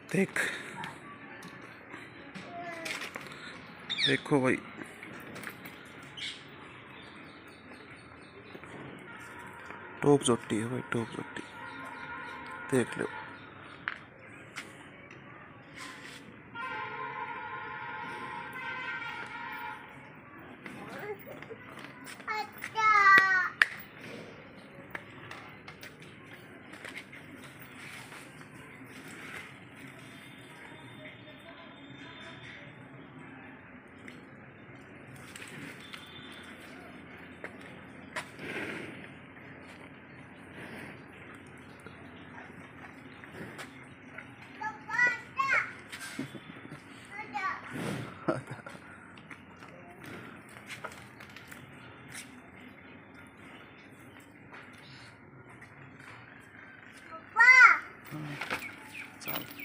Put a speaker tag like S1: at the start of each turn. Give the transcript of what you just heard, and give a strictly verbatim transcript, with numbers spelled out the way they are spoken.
S1: देख देखो भाई, टोप जोटी है भाई, टोप जोटी, देख लो। चल